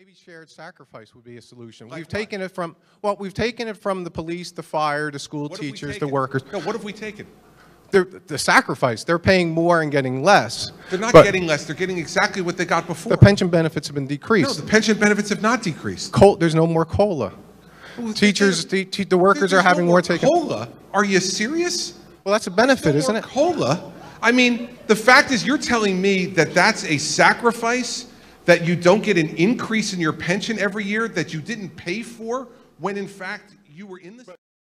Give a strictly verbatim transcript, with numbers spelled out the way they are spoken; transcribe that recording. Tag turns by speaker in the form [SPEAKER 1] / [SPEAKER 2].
[SPEAKER 1] Maybe shared sacrifice would be a solution.
[SPEAKER 2] Like
[SPEAKER 1] we've
[SPEAKER 2] what?
[SPEAKER 1] taken it from, well, we've taken it from the police, the fire, the school
[SPEAKER 2] What have we
[SPEAKER 1] teachers, the
[SPEAKER 2] taken?
[SPEAKER 1] workers.
[SPEAKER 2] No, what have we taken?
[SPEAKER 1] They're, the sacrifice, they're paying more and getting less.
[SPEAKER 2] They're not
[SPEAKER 1] but
[SPEAKER 2] getting less. They're getting exactly what they got before.
[SPEAKER 1] the pension benefits have been
[SPEAKER 2] No,
[SPEAKER 1] decreased.
[SPEAKER 2] the pension benefits have not decreased.
[SPEAKER 1] Col there's no more COLA.
[SPEAKER 2] Well,
[SPEAKER 1] Teachers, the, te the workers
[SPEAKER 2] There's
[SPEAKER 1] are having
[SPEAKER 2] no
[SPEAKER 1] more taken.
[SPEAKER 2] COLA? Are you serious?
[SPEAKER 1] Well, that's a benefit,
[SPEAKER 2] No
[SPEAKER 1] isn't
[SPEAKER 2] more
[SPEAKER 1] it?
[SPEAKER 2] COLA? I mean, the fact is you're telling me that that's a sacrifice, that you don't get an increase in your pension every year that you didn't pay for when in fact you were in this.